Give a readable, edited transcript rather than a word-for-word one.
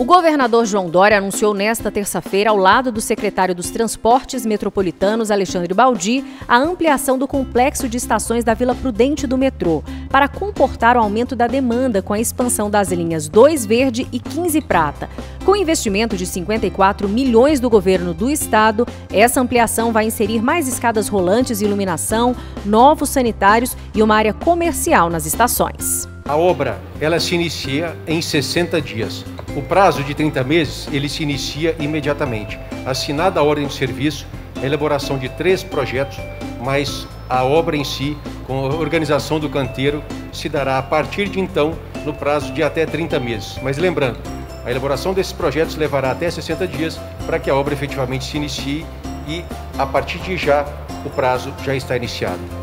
O governador João Dória anunciou nesta terça-feira, ao lado do secretário dos Transportes Metropolitanos, Alexandre Baldi, a ampliação do complexo de estações da Vila Prudente do metrô, para comportar o aumento da demanda com a expansão das linhas 2 Verde e 15 Prata. Com investimento de 54 milhões do governo do estado, essa ampliação vai inserir mais escadas rolantes e iluminação, novos sanitários e uma área comercial nas estações. A obra, ela se inicia em 60 dias. O prazo de 30 meses, ele se inicia imediatamente. Assinada a ordem de serviço, a elaboração de 3 projetos, mas a obra em si, com a organização do canteiro, se dará a partir de então, no prazo de até 30 meses. Mas lembrando, a elaboração desses projetos levará até 60 dias para que a obra efetivamente se inicie e, a partir de já, o prazo já está iniciado.